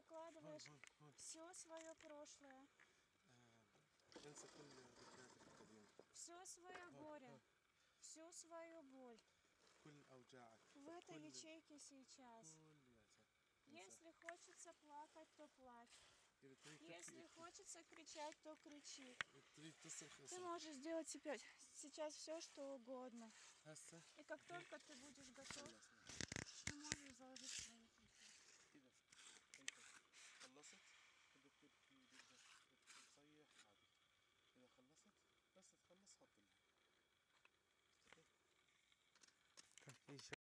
выкладываешь все свое прошлое, انسى كل ذكرياتك القديمة. все свое горе, всю свою боль كل أوجاعك. в этой ячейке сейчас. كلياتها. Если хочется плакать, то плачь. إذا تريد تبكي Если ابكي. хочется кричать, то кричи. إذا تريد تصرخ Ты اصرخ. можешь сделать сейчас все, что угодно. هسه И как только ты будешь готов, خلصنا.